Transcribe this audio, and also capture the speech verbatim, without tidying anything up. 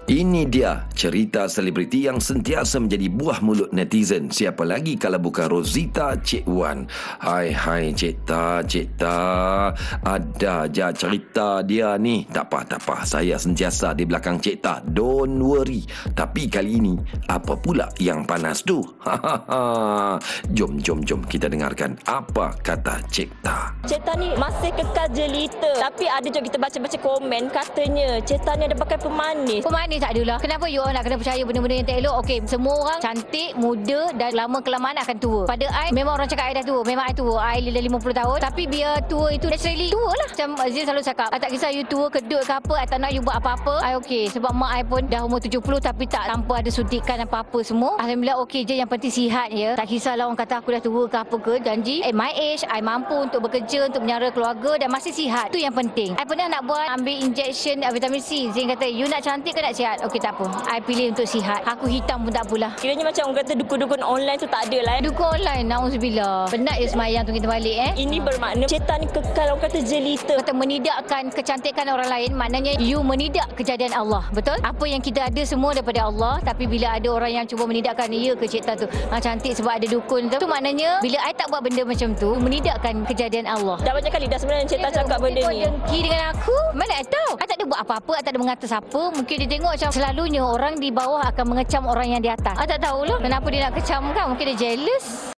Ini dia cerita selebriti yang sentiasa menjadi buah mulut netizen. Siapa lagi kalau bukan Rosita Cik Wan. Hai hai Cik Ta, Cik Ta. Ada je cerita dia ni. Tak apa, tak apa. Saya sentiasa di belakang Cik Ta. Don't worry. Tapi kali ini, apa pula yang panas tu? Jom, jom, jom kita dengarkan apa kata Cik Ta. Cik Ta ni masih kekal jelita. Tapi ada juga kita baca-baca komen katanya Cik Ta ni ada pakai pemanis. Pemanis tak adalah. Kenapa you orang nak kena percaya benda-benda yang tak elok? Okey, semua orang cantik, muda dan lama kelamaan akan tua. Pada I, memang orang cakap I dah tua. Memang I tua. I dah lima puluh tahun. Tapi biar tua itu naturally tua lah. Macam Azil selalu cakap, I tak kisah you tua, kedut ke apa, I tak nak you buat apa-apa. I okey. Sebab mak I pun dah umur tujuh puluh tapi tak tanpa ada suntikan apa-apa semua. Alhamdulillah okey je. Yang penting sihat je. Tak kisahlah orang kata aku dah tua ke apa ke. Janji, eh my age, I mampu untuk bekerja, untuk menyara keluarga dan masih sihat. Itu yang penting. I pernah nak buat ambil injection vitamin C. Zin kata, you nak cantik ke nak sihat? Okey, tak apa. I pilih untuk sihat. Aku hitam pun tak apalah. Kiranya macam orang kata dukun-dukun online tu tak ada lah. Eh. Dukun online, na'udzubillah. Penat je semayang tu kita balik eh. Ini bermakna Cik Ta ni kekal orang kata jelita. Kata menidakkan kecantikan orang lain, maknanya you menidak kejadian Allah. Betul? Apa yang kita ada semua daripada Allah. Tapi bila ada orang yang cuba menidakkan, ya ke Cik Ta tu ha, cantik sebab ada dukun tu. Tu maknanya bila I tak buat benda macam tu, menidakkan kejadian Allah. Dah banyak kali dah sebenarnya Cik Ta cakap benda ni. Dengki dengan aku. Mana I tahu? I tak ada buat apa-apa. I tak ada mengata siapa. Mungkin dia tengok macam selalunya orang di bawah akan mengecam orang yang di atas. I tak tahulah kenapa dia nak kecam kan. Mungkin dia jealous.